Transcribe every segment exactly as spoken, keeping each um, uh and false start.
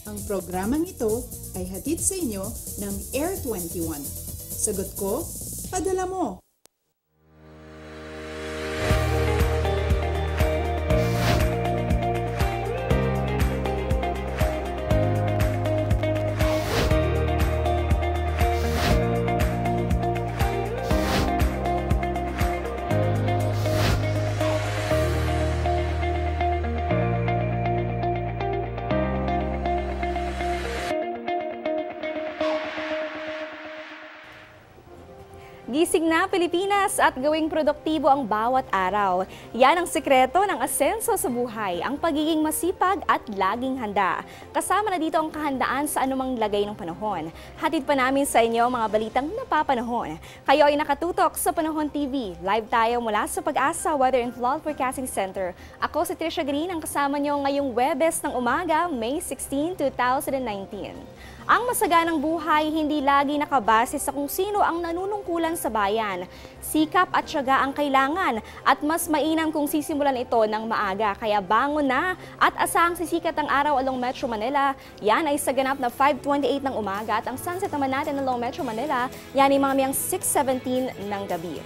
Ang programang ito ay hatid sa inyo ng Air twenty-one. Sagot ko, padala mo! Gising na Pilipinas at gawing produktibo ang bawat araw. Yan ang sikreto ng asenso sa buhay, ang pagiging masipag at laging handa. Kasama na dito ang kahandaan sa anumang lagay ng panahon. Hatid pa namin sa inyo mga balitang napapanahon. Kayo ay nakatutok sa Panahon T V. Live tayo mula sa Pag-asa Weather and Flood Forecasting Center. Ako si Trisha Green ang kasama nyo ngayong Webes ng umaga, May sixteen, two thousand nineteen. Ang masaganang buhay hindi lagi nakabase sa kung sino ang nanunungkulan sa bayan. Sikap at tiyaga ang kailangan at mas mainam kung sisimulan ito ng maaga. Kaya bangon na at asahang sisikat ang araw along Metro Manila. Yan ay sa ganap na five twenty-eight ng umaga at ang sunset naman natin along Metro Manila, yan ay mga miyang six seventeen ng gabi.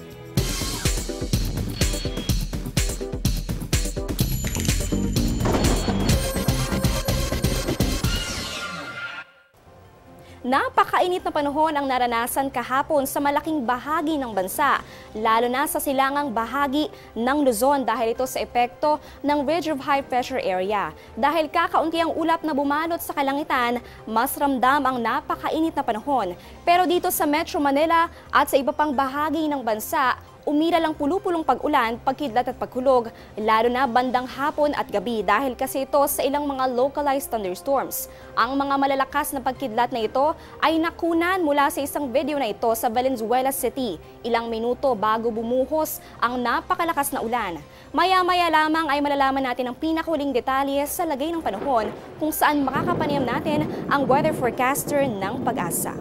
Napakainit na panahon ang naranasan kahapon sa malaking bahagi ng bansa, lalo na sa silangang bahagi ng Luzon dahil ito sa epekto ng Ridge of High Pressure Area. Dahil kakaunti ang ulap na bumalot sa kalangitan, mas ramdam ang napakainit na panahon. Pero dito sa Metro Manila at sa iba pang bahagi ng bansa, umira lang pulupulong pag-ulan, pagkidlat at pagkulog, lalo na bandang hapon at gabi dahil kasi ito sa ilang mga localized thunderstorms. Ang mga malalakas na pagkidlat na ito ay nakunan mula sa isang video na ito sa Valenzuela City, ilang minuto bago bumuhos ang napakalakas na ulan. Maya-maya lamang ay malalaman natin ang pinakahuling detalye sa lagay ng panahon kung saan makakapanayam natin ang weather forecaster ng Pag-asa.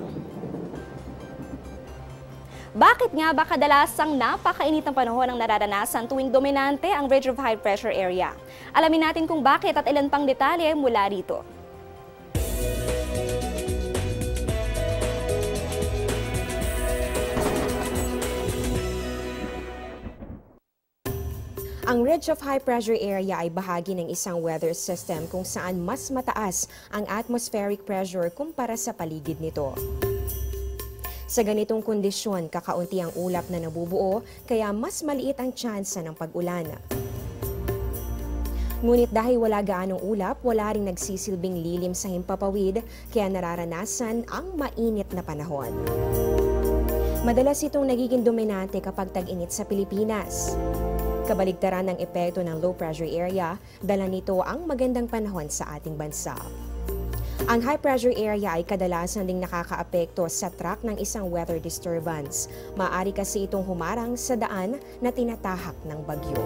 Bakit nga ba kadalasang napakainit ng panahon ang nararanasan tuwing dominante ang Ridge of High Pressure Area? Alamin natin kung bakit at ilan pang detalye mula rito. Ang Ridge of High Pressure Area ay bahagi ng isang weather system kung saan mas mataas ang atmospheric pressure kumpara sa paligid nito. Sa ganitong kondisyon, kakaunti ang ulap na nabubuo, kaya mas maliit ang tsansa ng pag-ulan. Ngunit dahil wala gaanong ulap, wala ring nagsisilbing lilim sa himpapawid, kaya nararanasan ang mainit na panahon. Madalas itong nagiging dominante kapag tag-init sa Pilipinas. Kabaligtaran ng epekto ng low pressure area, dala nito ang magandang panahon sa ating bansa. Ang high pressure area ay kadalasan ding nakakaapekto sa track ng isang weather disturbance. Maaari kasi itong humarang sa daan na tinatahak ng bagyo.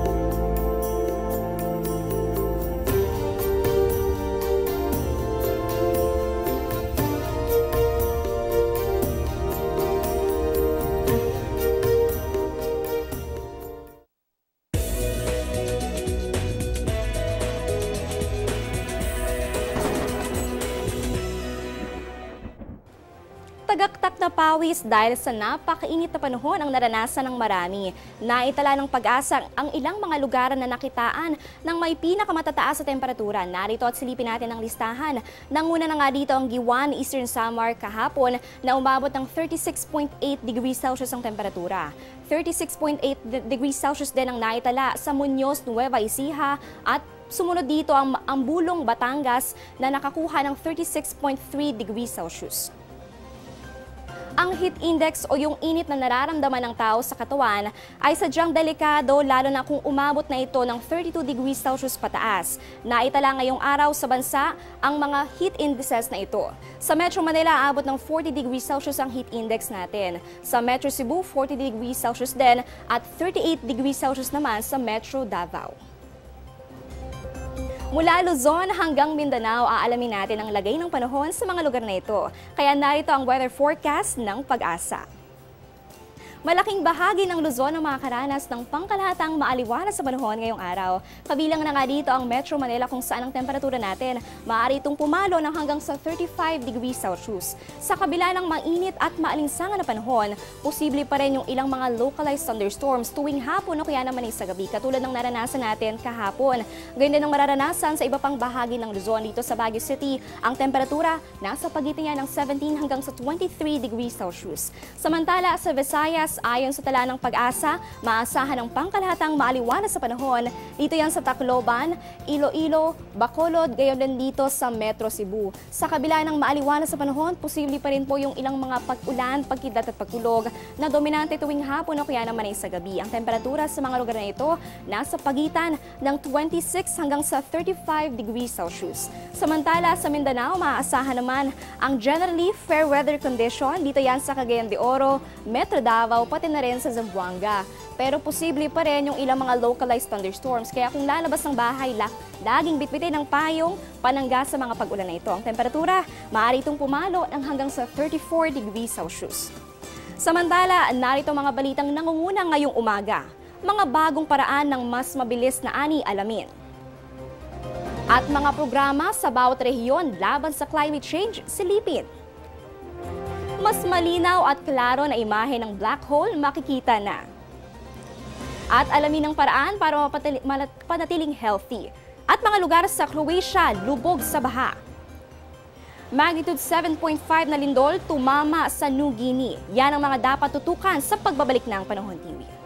Tagaktak na pawis dahil sa napakainit na panahon ang naranasan ng marami. Naitala ng Pag-asa ang ilang mga lugar na nakitaan ng may pinakamatataas sa temperatura. Narito at silipin natin ang listahan. Nanguna na nga dito ang Giwan, Eastern Samar kahapon na umabot ng thirty-six point eight degrees Celsius ang temperatura. thirty-six point eight degrees Celsius din ang naitala sa Muñoz, Nueva Ecija at sumunod dito ang, ang Bulong, Batangas na nakakuha ng thirty-six point three degrees Celsius. Ang heat index o yung init na nararamdaman ng tao sa katawan ay sadyang delikado lalo na kung umabot na ito ng thirty-two degrees Celsius pataas. Naitala ngayong araw sa bansa ang mga heat indices na ito. Sa Metro Manila, aabot ng forty degrees Celsius ang heat index natin. Sa Metro Cebu, forty degrees Celsius din at thirty-eight degrees Celsius naman sa Metro Davao. Mula Luzon hanggang Mindanao, aalamin natin ang lagay ng panahon sa mga lugar na ito. Kaya narito ang weather forecast ng Pag-asa. Malaking bahagi ng Luzon ang makakaranas ng pangkalahatang maaliwalas sa panahon ngayong araw. Kabilang na nga dito ang Metro Manila kung saan ang temperatura natin maaari itong pumalo ng hanggang sa thirty-five degrees Celsius. Sa kabila ng mainit at maalinsangan na panahon, posible pa rin yung ilang mga localized thunderstorms tuwing hapon o kaya naman ay sa gabi, katulad ng naranasan natin kahapon. Ganyan din ang mararanasan sa iba pang bahagi ng Luzon. Dito sa Baguio City, ang temperatura nasa pagitan niya ng seventeen hanggang sa twenty-three degrees Celsius. Samantala sa Visayas, ayon sa tala ng Pag-asa, maasahan ang pangkalahatang maaliwalas sa panahon. Dito yan sa Tacloban, Iloilo, Bacolod, gayon din dito sa Metro Cebu. Sa kabila ng maaliwalas sa panahon, posible pa rin po yung ilang mga pag-ulan, pagkidat at pagkulog na dominante tuwing hapon o kaya naman ay sa gabi. Ang temperatura sa mga lugar na ito nasa pagitan ng twenty-six hanggang sa thirty-five degrees Celsius. Samantala sa Mindanao, maaasahan naman ang generally fair weather condition. Dito yan sa Cagayan de Oro, Metro Davao, pati na rin sa Zamboanga. Pero posible pa rin yung ilang mga localized thunderstorms. Kaya kung lalabas ng bahay, la, laging bitbitin ng payong panangga sa mga pag-ulan na ito. Ang temperatura, maaari itong pumalo ng hanggang sa thirty-four degrees Celsius. Samantala, narito mga balitang nangunguna ngayong umaga. Mga bagong paraan ng mas mabilis na ani alamin. At mga programa sa bawat rehiyon laban sa climate change, silipin. Mas malinaw at klaro na imahe ng black hole makikita na. At alamin ang paraan para mapanatiling healthy. At mga lugar sa Croatia, lubog sa baha. Magnitude seven point five na lindol tumama sa New Guinea. Yan ang mga dapat tutukan sa pagbabalik ng Panahon T V.